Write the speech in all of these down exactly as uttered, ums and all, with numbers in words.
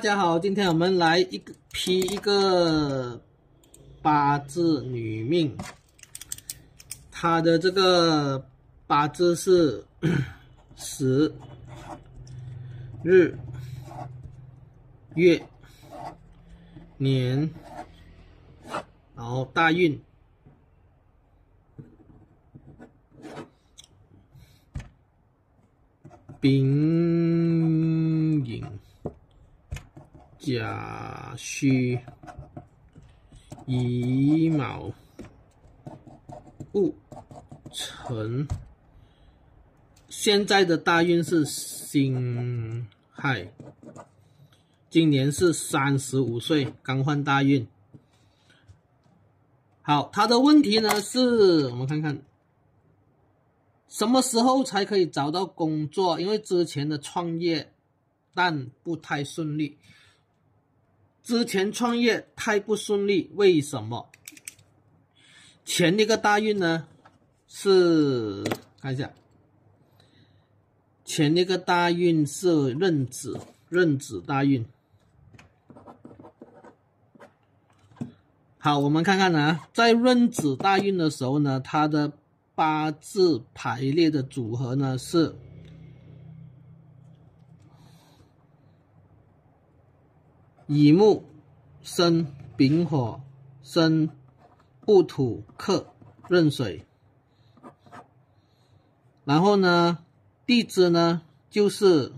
家好，今天我们来一个批一个八字女命，她的这个八字是时、日、月、年，然后大运。 丙寅、甲戌、乙卯、戊辰。现在的大运是辛亥，今年是三十五岁，刚换大运。好，他的问题呢是，我们看看。 什么时候才可以找到工作？因为之前的创业，但不太顺利。之前创业太不顺利，为什么？前一个大运呢，是看一下，前一个大运是壬子，壬子大运。好，我们看看呢，在壬子大运的时候呢，它的 八字排列的组合呢是乙木生丙火生戊土克壬水，然后呢地支呢就是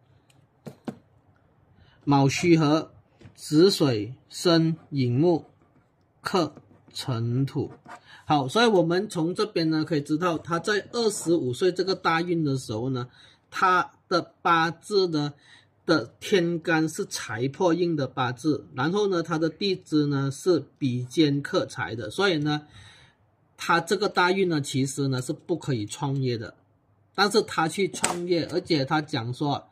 卯戌合子水生寅木克辰土。 好，所以我们从这边呢可以知道，他在二十五岁这个大运的时候呢，他的八字呢的天干是财破印的八字，然后呢，他的地支呢是比肩克财的，所以呢，他这个大运呢其实呢是不可以创业的，但是他去创业，而且他讲说，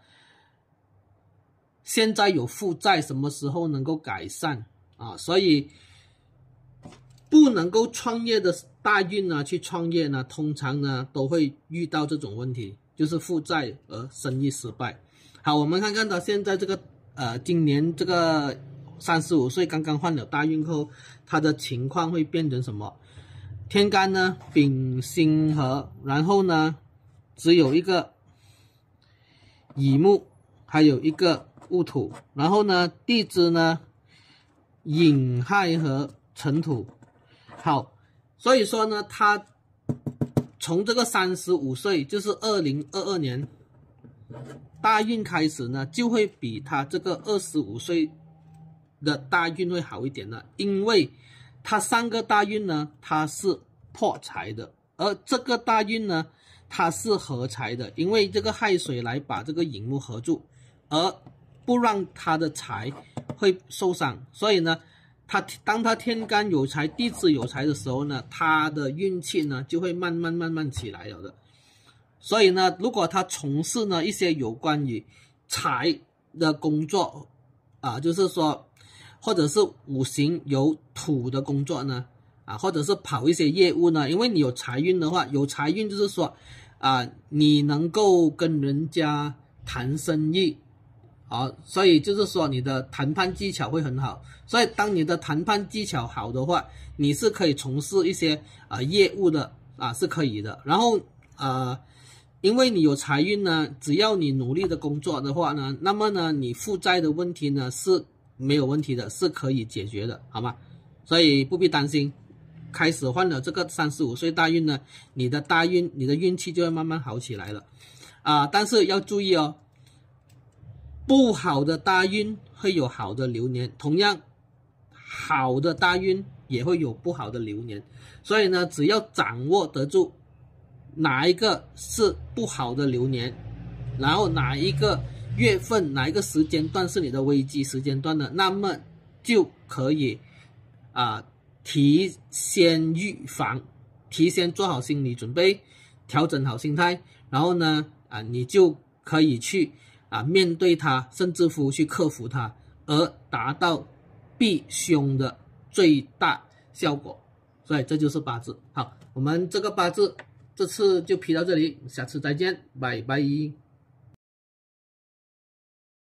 现在有负债，什么时候能够改善啊？所以 不能够创业的大运呢，去创业呢，通常呢都会遇到这种问题，就是负债而生意失败。好，我们看看他现在这个呃，今年这个三十五岁刚刚换了大运后，他的情况会变成什么？天干呢丙辛合，然后呢只有一个乙木，还有一个戊土，然后呢地支呢寅亥合辰土。 好，所以说呢，他从这个三十五岁，就是二零二二年大运开始呢，就会比他这个二十五岁的大运会好一点了，因为他上个大运呢，他是破财的，而这个大运呢，它是合财的，因为这个亥水来把这个寅木合住，而不让他的财会受伤，所以呢。 他当他天干有财，地支有财的时候呢，他的运气呢就会慢慢慢慢起来了的。所以呢，如果他从事呢一些有关于财的工作啊，就是说，或者是五行有土的工作呢，啊，或者是跑一些业务呢，因为你有财运的话，有财运就是说，啊，你能够跟人家谈生意。 好，所以就是说你的谈判技巧会很好，所以当你的谈判技巧好的话，你是可以从事一些啊、呃、业务的啊，是可以的。然后呃，因为你有财运呢，只要你努力的工作的话呢，那么呢你负债的问题呢是没有问题的，是可以解决的，好吗？所以不必担心。开始换了这个三十五岁大运呢，你的大运，你的运气就会慢慢好起来了啊、呃，但是要注意哦。 不好的大运会有好的流年，同样好的大运也会有不好的流年，所以呢，只要掌握得住哪一个是不好的流年，然后哪一个月份、哪一个时间段是你的危机时间段的，那么就可以啊、呃、提先预防，提前做好心理准备，调整好心态，然后呢啊、呃、你就可以去 啊，面对它，甚至乎去克服它，而达到避凶的最大效果。所以这就是八字。好，我们这个八字这次就批到这里，下次再见，拜拜。